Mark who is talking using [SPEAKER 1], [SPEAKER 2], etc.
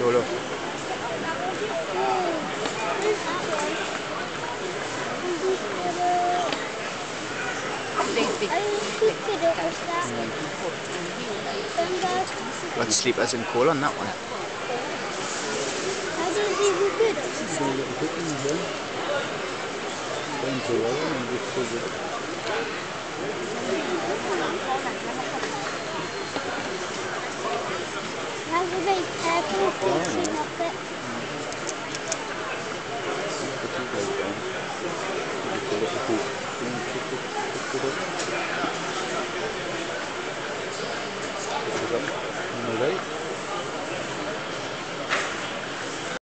[SPEAKER 1] Look. Let's sleep as in coal on that one.
[SPEAKER 2] I don't think we could.
[SPEAKER 1] Do a little bit in here. Down to the and just scissor it.
[SPEAKER 2] You have to be careful pushing up it.
[SPEAKER 1] Put your leg down. Just a little bit. Pick it up.